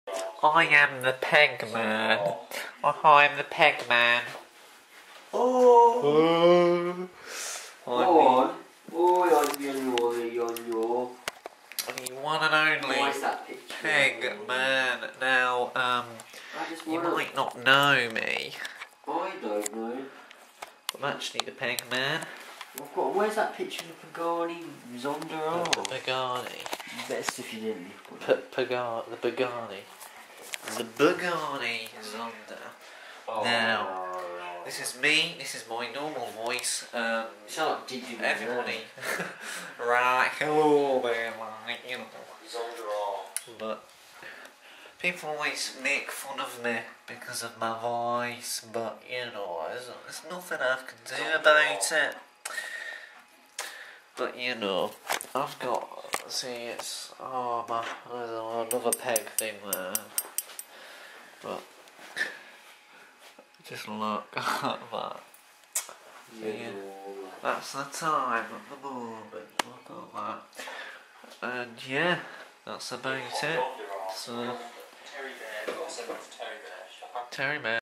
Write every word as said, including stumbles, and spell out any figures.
I am the peg man. I am the peg man. Oh! Oh. Oh, I'm the one and only Why is that picture? peg man. Now, um, you wanna... might not know me. I don't know. I'm actually the peg man. I've got, where's that picture of Pagani Zonda on? The Pagani. Best if you didn't. P Pagani. The Pagani. The Pagani Zonda. Oh, now, right. this is me. This is my normal voice. Um, Shut did you everybody. Right, hello there, like, you know. But people always make fun of me because of my voice, but you know, there's, there's nothing I can do about it. But you know, I've got, see, it's, oh my, there's another peg thing there. But, just look at that. Yeah, that's the time at the moment, look at that. And yeah, that's about it. So, Terry Bear, Terry Bear.